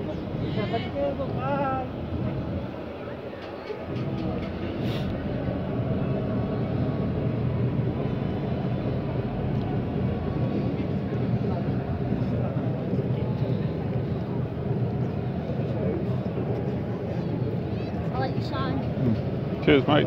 I'll let you shine. Cheers, mate.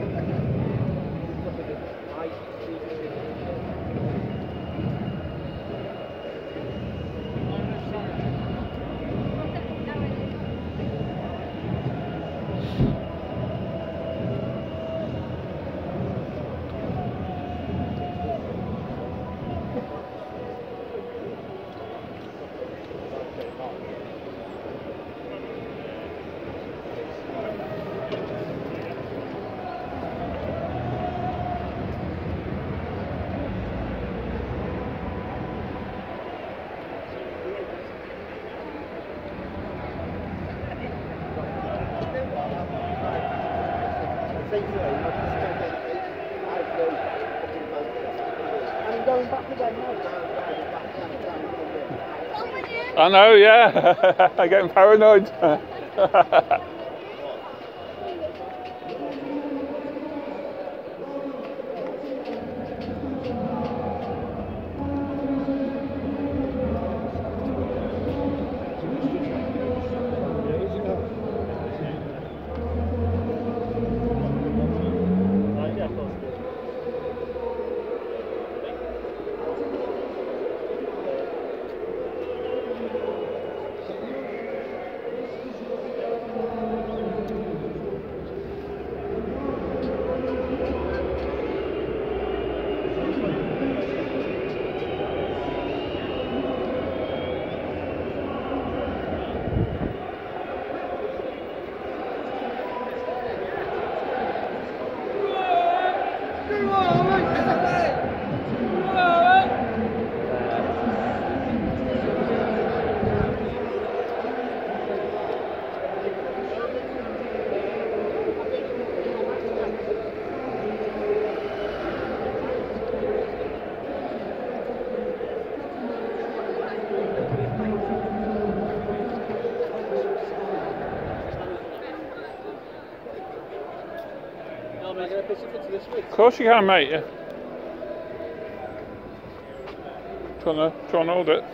I know, yeah. I'm getting paranoid. Of course you can, mate. Yeah. Try and hold it.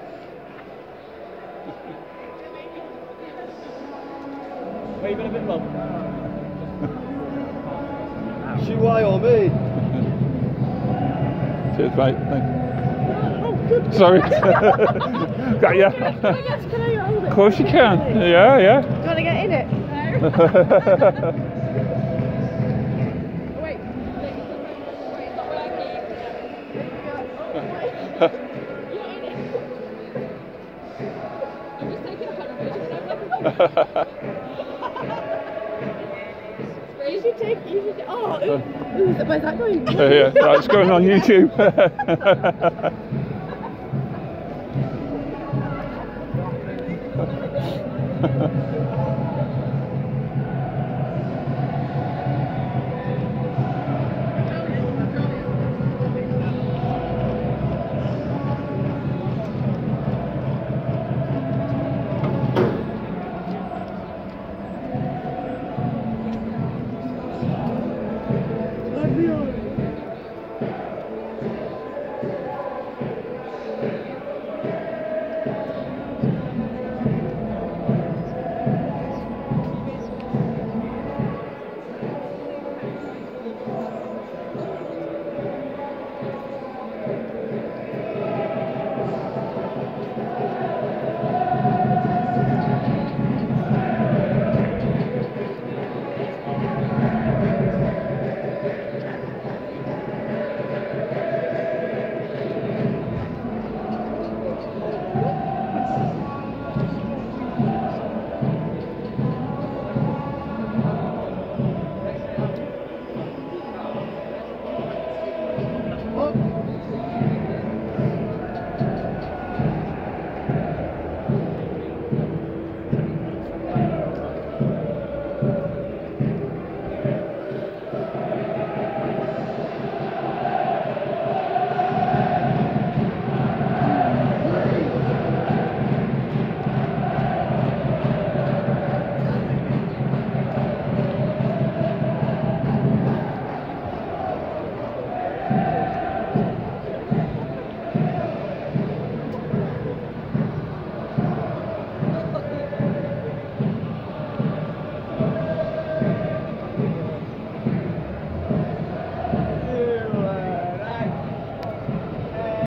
Where you been a bit, Mum? Shoot why or me? Cheers, mate. Thanks. Oh, good. Sorry. Got ya. Can I hold it? Of course you can. Yeah, yeah. Do you want to get in it? No. Wait. It's not working. I'm just taking a photo. You should take. Oh, where's that going? Yeah, that's going on YouTube.